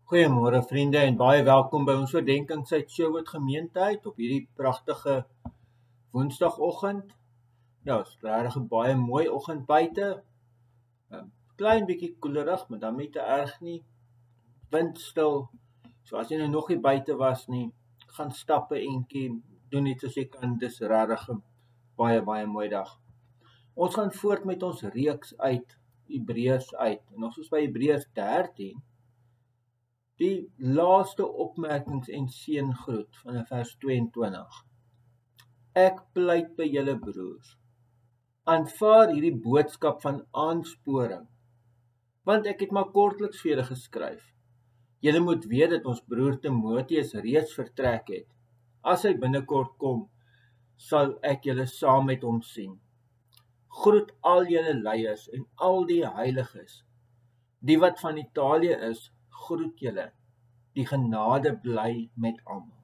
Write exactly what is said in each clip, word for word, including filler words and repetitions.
Goeiemôre vriende en baie welkom by ons oordenkingstyd Sherwood Gemeenteheid op hierdie pragtige Woensdagoggend. Ja, dit is regtig 'n baie mooi oggend buite. 'n Klein bietjie koelerig, maar dan nie te erg nie. Windstil. So as jy nou nog nie buite was nie, gaan stap 'n entjie, doen iets as jy kan. Dis regtig 'n baie baie mooi dag. Ons gaan voort met ons reeks uit Hebreërs uit. En ons is by Hebreërs dertien. Die laaste opmerkings en seëngroet van vers tweeëntwintig. Ek pleit by julle broers, aanvaar hierdie boodskap van aansporing, want ek het maar kortliks vir julle geskryf. Julle moet weet dat ons broer Timoteus reeds vertrek het. As hy binnekort kom, sal ek julle saam met hom sien. Groet al julle leiers en al die heiliges. Die wat van Italië is, groet julle. Die genade bly met almal.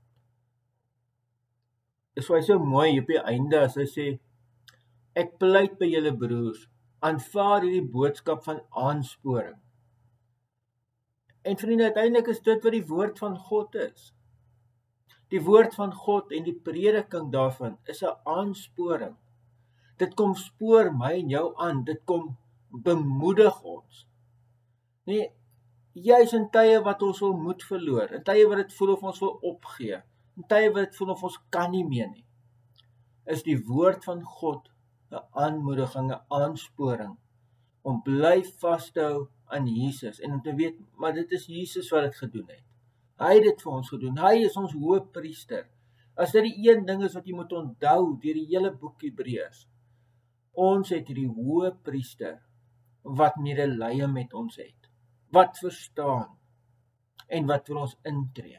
Dis why so mooi op die einde as hy sê, ek pleit by julle broers, aanvaar hierdie boodskap van aansporing. En vriende, uiteindelik is dit wat die woord van God is. Die woord van God en die prediking daarvan is 'n aansporing. Dit kom spoor my en jou aan, dit kom bemoedig ons. Nee, juis in tye wat ons wil moed verloor, in tye wat dit voel of ons wil opgee, in tye wat dit voel of ons kan nie meer nie, is die woord van God 'n aanmoediging, 'n aansporing, om bly vas te hou aan Jesus, en om te weet, maar dit is Jesus wat dit gedoen het. Hy het dit vir ons gedoen, hy is ons hoëpriester. As dit die een ding is wat jy moet onthou, deur die hele boek Hebreërs, ons het hierdie hoëpriester, wat medelee met ons het, wat verstaan, en wat vir ons intree.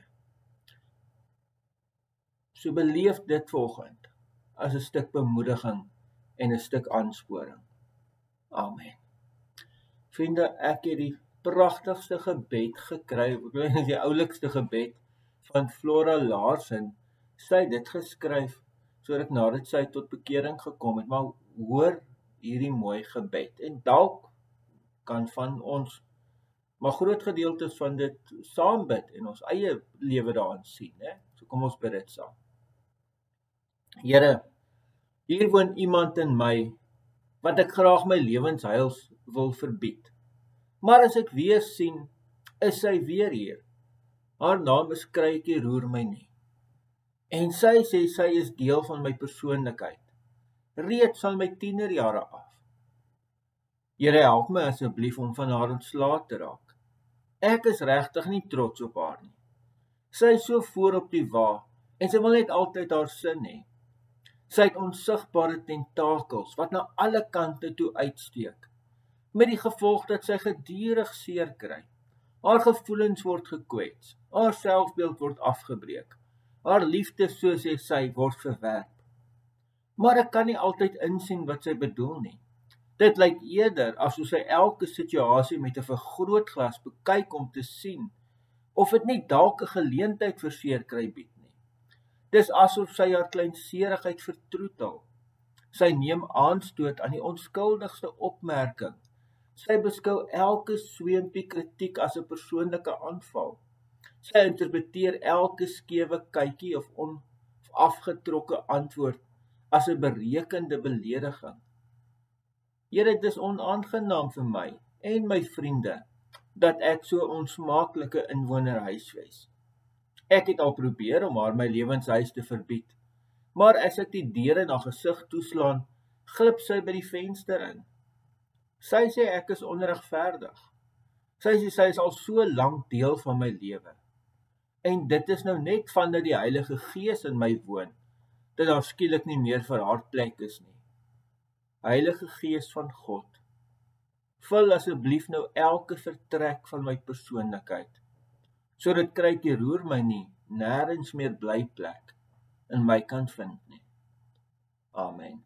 So beleef dit vanoggend, as 'n stuk bemoediging, en 'n stuk aansporing. Amen. Vriende, ek het die pragtigste gebed gekry, ek weet nie die oulikste gebed, van Flora Larsen. Sy het dit geskryf, sodat nadat sy tot bekering gekom het, maar hoor hierdie mooi gebed, en dalk kan van ons, maar groot gedeeltes van dit saam bid, en ons eie lewe daarin sien, hè? So kom ons bid dit saam. Here, hier woon iemand in my, wat ek graag my lewensheils wil verbied. Maar as ek weer sien, is sy weer hier. Haar naam is Kruitjie Roer my nie. En sy sê sy is deel van my persoonlikheid, reeds van my tienerjare af. Here, help my asseblief om van haar ontslae te raak. Ek is regtig nie trots op haar nie. Sy is so voor op die wa, en sy wil net altyd haar sin hê. Sy het onsigbare tentakels, wat na alle kante toe uitsteek, met die gevolg dat sy gedurig seer kry. Haar gevoelens word gekwets, haar selfbeeld word afgebreek, haar liefde, so sê sy, word verwerp. Maar ek kan nie altyd insien wat sy bedoel nie. Dit lyk eerder asof sy elke situasie met 'n vergrootglas bekyk om te sien, of dit nie dalk 'n geleentheid vir seer kry bied nie. Dis asof sy haar kleinserigheid vertroetel. Sy neem aanstoot aan die onskuldigste opmerking. Sy beskou elke sweempie kritiek as 'n persoonlike aanval. Sy interpreteer elke skewe kykie of, on, of afgetrokke antwoord as 'n berekende belediging. Here, dit is onaangenaam vir my en my vriende, dat ek so onsmaaklike inwoner huisves. Ek het al probeer om haar my lewenshuis te verbied, maar as ek die deur in haar gesig toeslaan, glip sy by die venster in. Sy sê ek is onregverdig. Sy sê sy is al so lank deel van my lewe. En dit is nou net vandat die Heilige Gees in my woon, dat daar skielik nie meer vir haar plek is nie. Heilige Gees van God, vul asseblief nou elke vertrek van my persoonlikheid, sodat Kruitjie Roer my nie nêrens meer blyplek in my kan vind nie. Amen.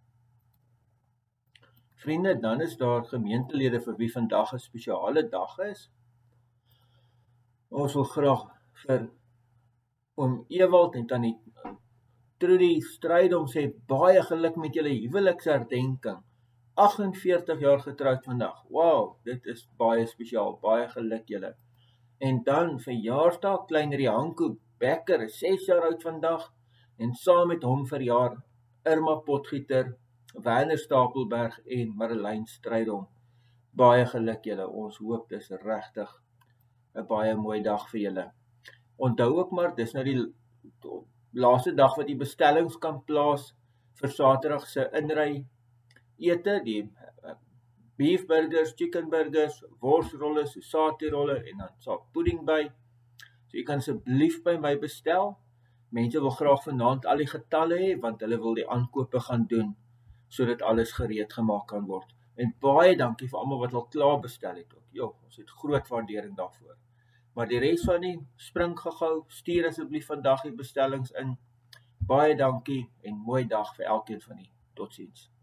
Vriende, dan is daar gemeentelede vir wie vandag 'n spesiale dag is. Ons wil graag vir oom Ewald en tannie Trudy Strydom sê baie geluk met julle huweliksherdenking. agt en veertig jaar getroud vandag. Wow, dit is baie spesiaal, baie geluk julle. En dan verjaarsdag kleinerie Hanko Becker, is ses jaar oud vandag, en saam met hom verjaar Irma Potgieter, Werner Stapelberg en Marlijn Strydom. Baie geluk julle, ons hoop dis regtig 'n baie mooi dag vir julle. Onthou ook maar, dis nou die laaste dag wat die bestellings kan plaas vir Saterdag se inry ete, die beef burgers, chicken burgers, worsrolle, sousatierolle en dan sal pudding by. So jy kan asseblief by my bestel. Mense wil graag vanaand al die getalle hê, want hulle wil die aankope gaan doen, sodat alles gereed gemaak kan word. En baie dankie vir almal wat al klaar bestel het ook. Jo, ons het groot waardering daarvoor. Maar die res van die spring gehou, stuur asseblief vandag die bestellings in. Baie dankie en mooi dag vir elkeen van julle. Totsiens.